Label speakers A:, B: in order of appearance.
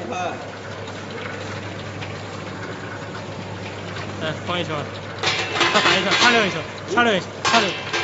A: 来，放一球，再反一球，插溜一球，插溜一球，插溜。